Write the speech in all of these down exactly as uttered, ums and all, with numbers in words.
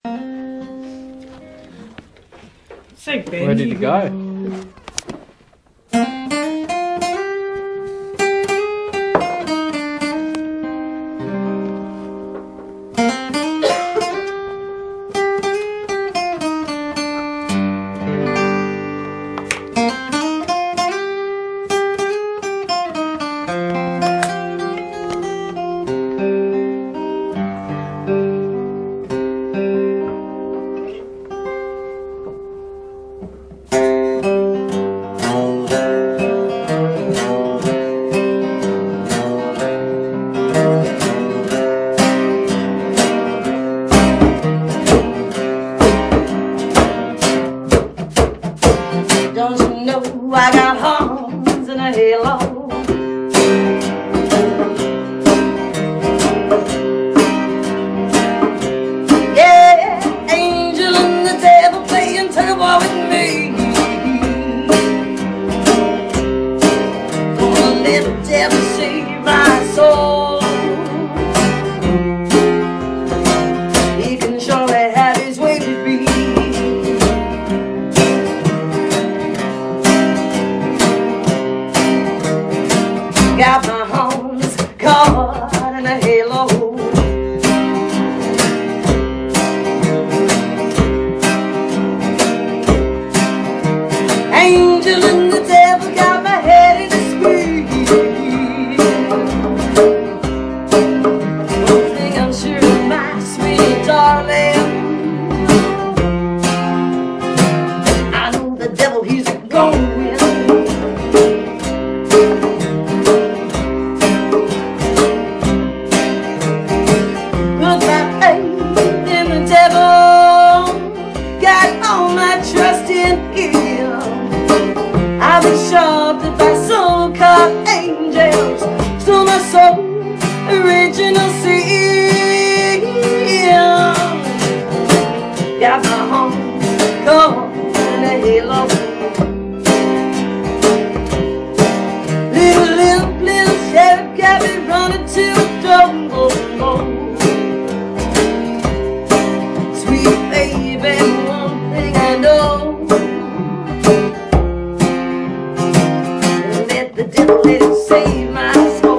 So Benny. Ready to go. Don't you know I got horns and a halo? Yeah, angel and the devil playing tug-of-war with me. Gonna let the devil save my soul. He can surely have his way with me. Got my horns caught in a halo. Angel and the devil got my head in a squeeze. One thing I'm sure of, my sweet darling, I know the devil, he's going. Trust in him. I've been shafted by so-called angels, stole my soul, original sin. Got my home caught in a halo. Little limp, little sheriff got me running to a jungle. Sweet baby, I know. Let the devil, let him save my soul.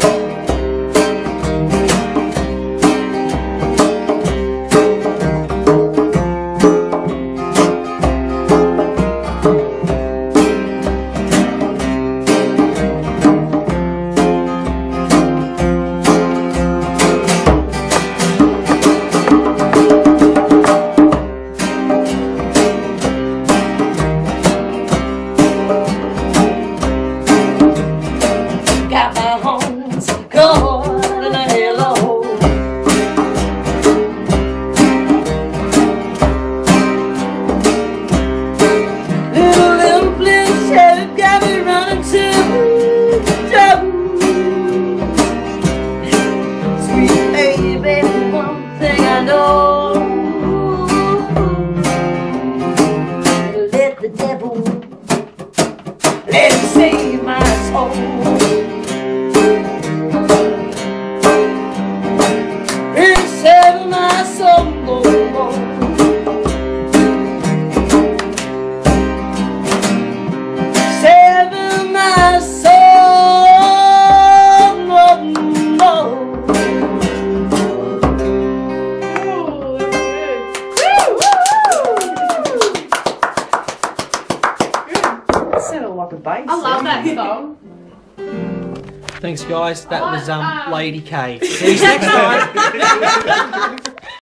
Got my horns caught in a halo. Little limp, little sheriff got me running to the jungle. Sweet baby, one thing I know. Let the devil, let him save my soul. Save my soul. Save my soul. That sounded like a bass. I love that song. Thanks guys, that was um Lady K. See you next time.